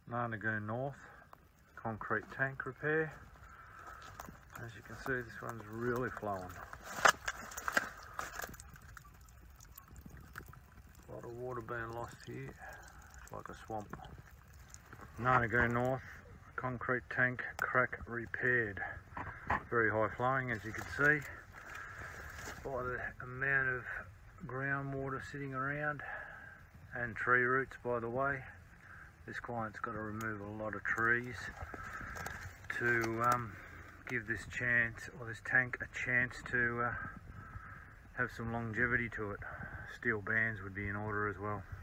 Undergound North concrete tank repair. As you can see, this one's really flowing. A lot of water being lost here. It's like a swamp. Undergound North concrete tank crack repaired. Very high flowing, as you can see, by the amount of groundwater sitting around, and tree roots, by the way. This client's got to remove a lot of trees to give this tank a chance to have some longevity to it. Steel bands would be in order as well.